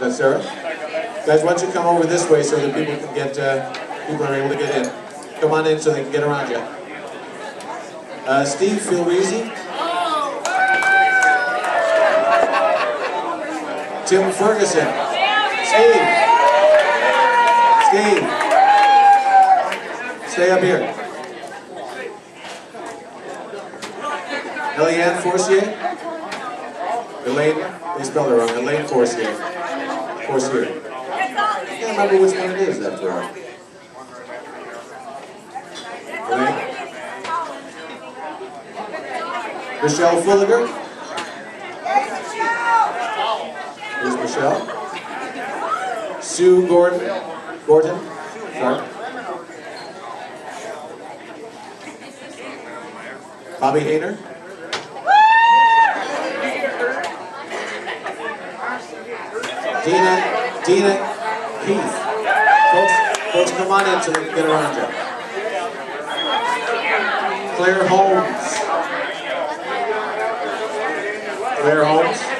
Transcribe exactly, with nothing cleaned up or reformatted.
that Sarah? Guys, why don't you come over this way so that people can get, uh, people are able to get in. Come on in so they can get around you. Uh, Steve, feel easy. Tim Ferguson. Steve. Steve. Stay up here. Eliane Forcier. Elaine, they spelled it wrong. Elaine Forcier. Forcier. I can't remember which one it is after all. Elaine. Michelle Fulliger. Here's Michelle. Sue Gordon. Gordon. Sorry. Bobby Hayner. Dina, Dina Keith. Folks, folks, come on in so we can get around you. Claire Holmes. Claire Holmes.